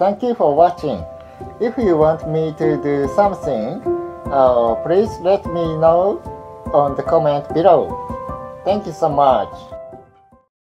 thank you for watching. If you want me to do something, please let me know on the comment below. Thank you so much.